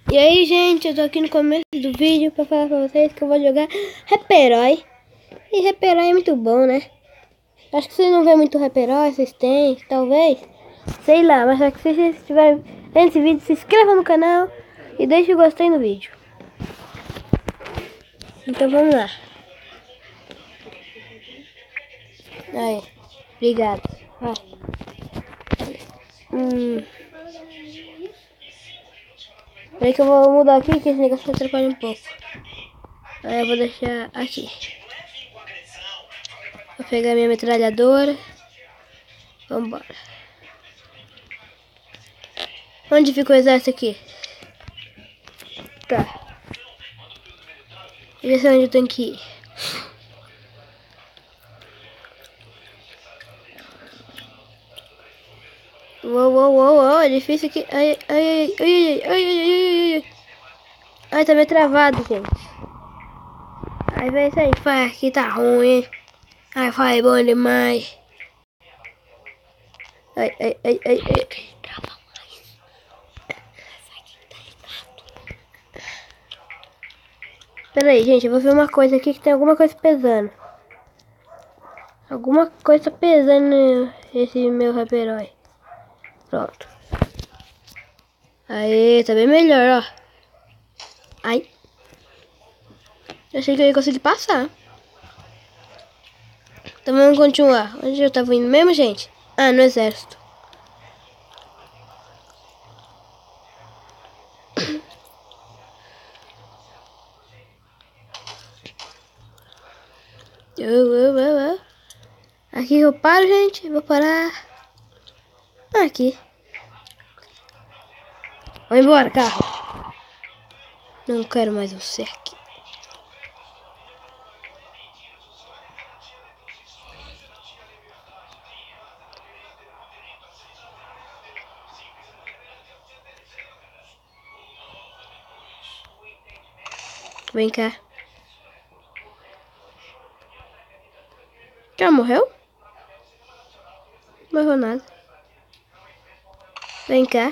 E aí, gente, eu tô aqui no começo do vídeo pra falar pra vocês que eu vou jogar Rap-Herói. E Rap-Herói é muito bom, né? Acho que vocês não vêem muito Rap-Herói, vocês têm, talvez. Sei lá, mas se vocês estiverem vendo esse vídeo, se inscreva no canal e deixe o gostei no vídeo. Então vamos lá. Aí, obrigado. Vai. Peraí que eu vou mudar aqui, que esse negócio atrapalha um pouco. Aí eu vou deixar aqui. Vou pegar minha metralhadora. Vambora. Onde fica o exército aqui? Tá. Eu já sei onde eu tenho que ir. Uou, é difícil aqui. Ai, tá meio travado, gente. Ai, vai isso aí, faz aqui, tá ruim. Ai, faz bom demais. Ai. Trava mais. Pera aí, gente, eu vou ver uma coisa aqui que tem alguma coisa pesando. Alguma coisa pesando esse meu Rap-Herói. Pronto. Aí, tá bem melhor, ó. Ai. Eu achei que eu ia conseguir passar. Então vamos continuar. Onde eu tava indo mesmo, gente? Ah, no exército. Aqui eu paro, gente. Vou parar. Aqui. Vai embora, carro. Não quero mais você aqui. Vem cá. Já morreu? Não morreu nada. Vem cá.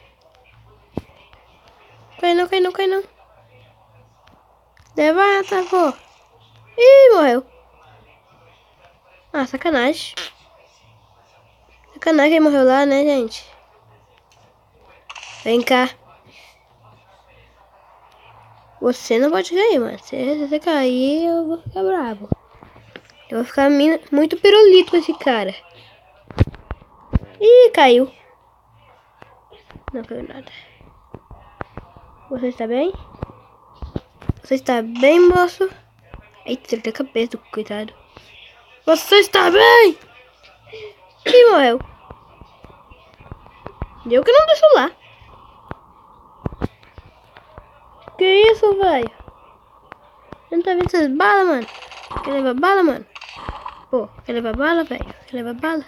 Cai não. Levanta, pô. Ih, morreu. Ah, sacanagem. Sacanagem que morreu lá, né, gente? Vem cá. Você não pode cair, mano. Se você cair, eu vou ficar bravo. Eu vou ficar muito pirulito com esse cara. Ih, caiu. Não caiu nada. Você está bem? Você está bem, moço? Eita, ele tem a cabeça, coitado. Você está bem? Ih, morreu. Eu que não deixo lá. Que isso, velho? Não tá vendo essas balas, mano? Quer levar bala, mano? Pô, quer levar bala, velho? Quer levar bala?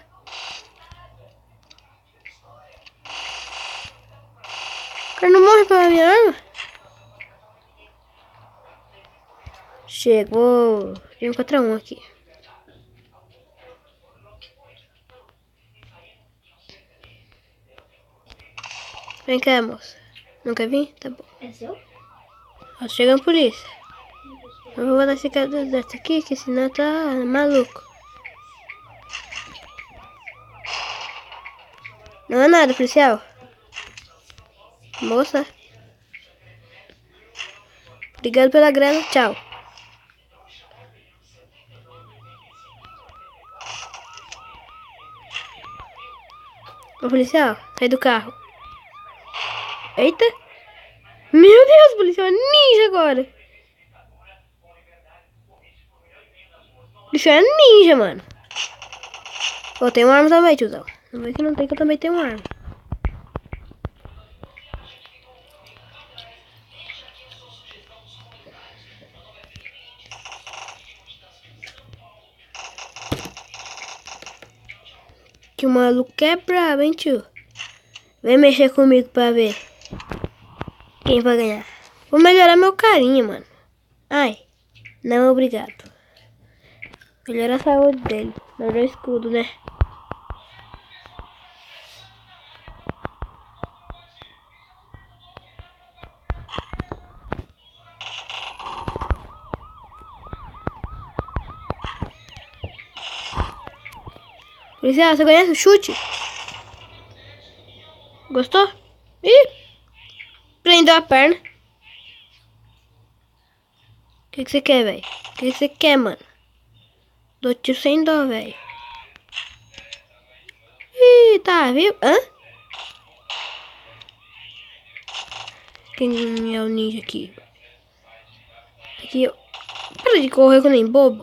O cara não morre pela minha arma? Chegou. Tem um contra um aqui. Vem cá, moça. Não quer vir? Tá bom. É seu? Ó, chegando por isso. Eu vou botar esse cara do exército aqui, que senão tá maluco. Não é nada, policial. Moça. Obrigado pela grana. Tchau. Ô, policial, sai do carro. Eita. Meu Deus, policial é ninja agora. Policial é ninja, mano. Pô, tem uma arma também, tiozão. Não vê que não tem, que eu também tenho uma arma. Que o maluco é brabo, hein, tio? Vem mexer comigo pra ver quem vai ganhar. Vou melhorar meu carinha, mano. Ai, não, obrigado. Melhorar a saúde dele. Melhorar o escudo, né? Policial, você conhece o chute? Gostou? Ih! Prendeu a perna. O que você quer, velho? O que você quer, mano? Dou tiro sem dó, velho. Ih, tá, viu? Hã? Quem é o ninja aqui? Aqui, ó. Para de correr com nem bobo.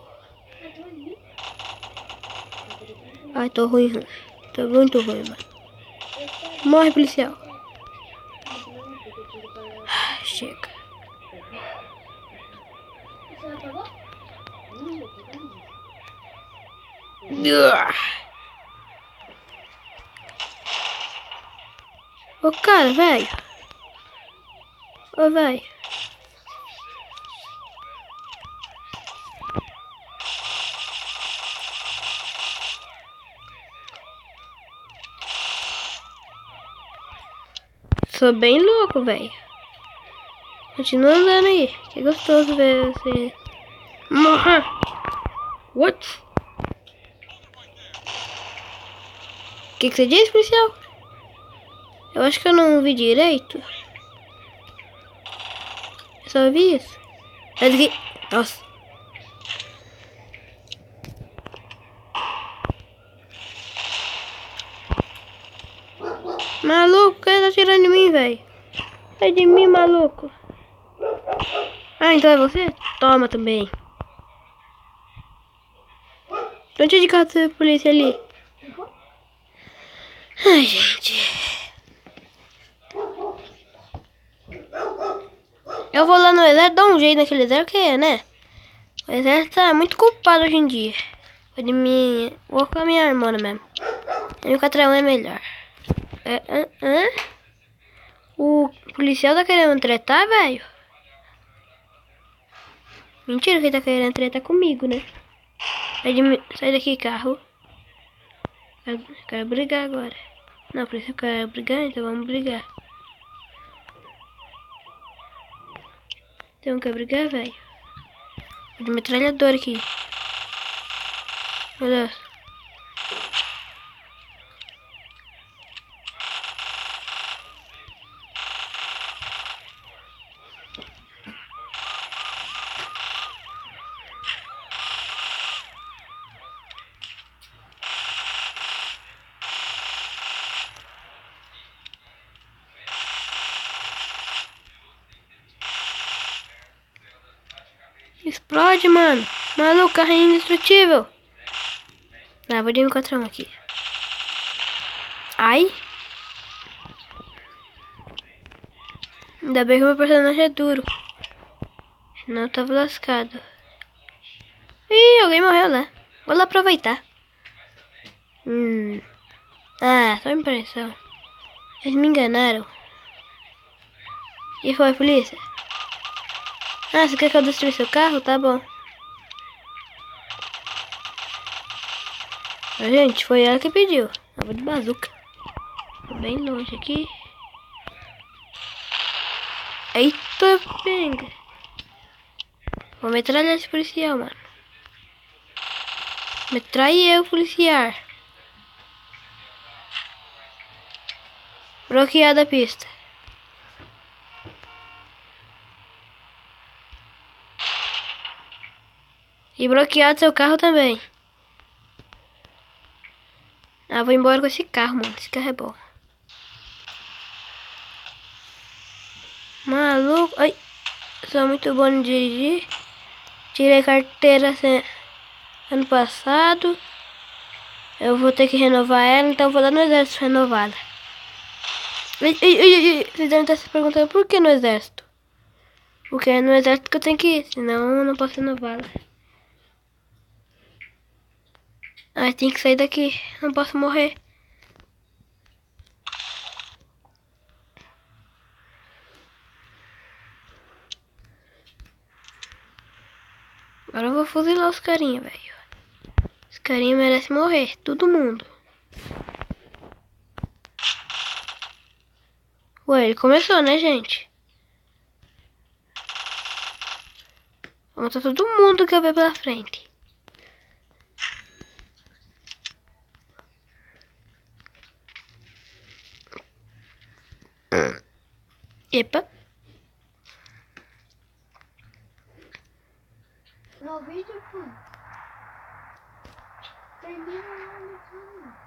Ai, tô ruim. Tô muito ruim, mano. Morre, policial. Ai, chega. Ô, cara, velho. Ô, velho. Sou bem louco, velho. Continua andando aí. Que gostoso ver você morrer. What? O que você disse, policial? Eu acho que eu não vi direito. Eu só vi isso. Sai daqui. Nossa. Maluco, quem tá tirando de mim, velho? Sai de mim, maluco. Ah, então é você? Toma também. Onde é de carro da polícia ali? Ai, gente. Eu vou lá no exército, dar um jeito naquele exército, que é, né? O exército tá muito culpado hoje em dia. Vou com a minha irmã mesmo. A minha catrão é melhor. O policial tá querendo tretar, velho? Mentira que ele tá querendo tretar comigo, né? Sai daqui, carro. Quero brigar agora. Não, por isso eu quero brigar, então vamos brigar. Então quer brigar, velho? De metralhador aqui. Meu Deus. Explode, mano. Maluco, carro é indestrutível. Ah, vou de encontrar um aqui. Ai. Ainda bem que o meu personagem é duro. Senão eu tava lascado. Ih, alguém morreu lá. Vou lá aproveitar. Ah, só impressão. Eles me enganaram. E foi, polícia? Ah, você quer que eu destrua seu carro? Tá bom. Gente, foi ela que pediu. Eu vou de bazuca. Tô bem longe aqui. Eita, penga. Vou metralhar esse policial, mano. Metralhe eu, policial. Bloqueada a pista. E bloqueado seu carro também. Ah, vou embora com esse carro, mano. Esse carro é bom. Maluco. Ai. Sou muito bom em dirigir. Tirei carteira ano passado. Eu vou ter que renovar ela, então vou lá no exército renová-la. Vocês devem estar se perguntando por que no exército? Porque é no exército que eu tenho que ir, senão eu não posso renová-la. Ah, tem que sair daqui, não posso morrer. Agora eu vou fuzilar os carinha, velho. Os carinha merecem morrer, todo mundo. Ué, ele começou, né, gente? Vou matar todo mundo que eu ver pela frente. Epa. No vídeo, pô. Termina lá no canal.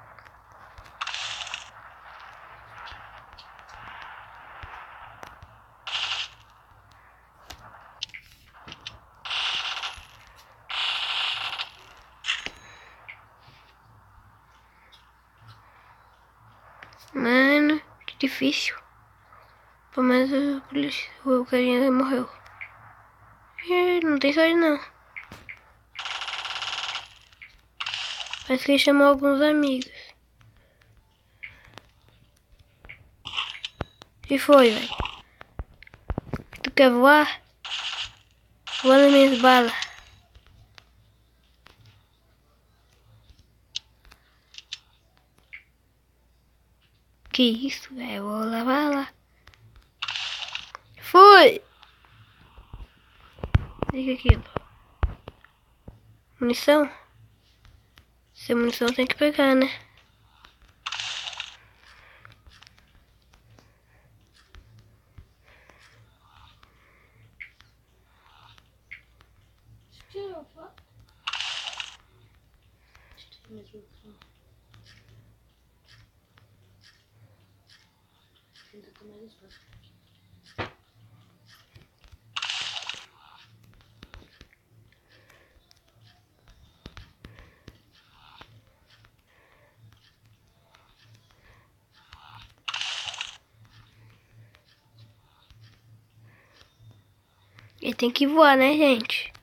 Mano, que difícil. Pelo menos o carinha morreu. Não tem sorte não. Parece que ele chamou alguns amigos. E foi, velho. Tu quer voar? Voa nas minhas balas. Que isso, velho? Vou lavar lá. Fui! Liga aquilo. Munição? Se é munição tem que pegar, né? Ele tem que voar, né, gente?